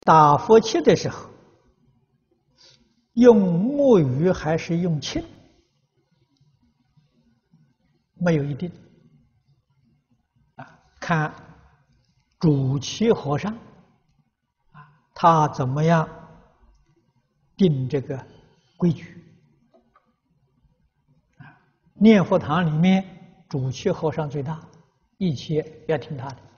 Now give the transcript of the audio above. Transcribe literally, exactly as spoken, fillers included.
打佛七的时候，用木鱼还是用磬，没有一定。啊，看主七和尚啊，他怎么样定这个规矩？啊，念佛堂里面主七和尚最大，一切要听他的。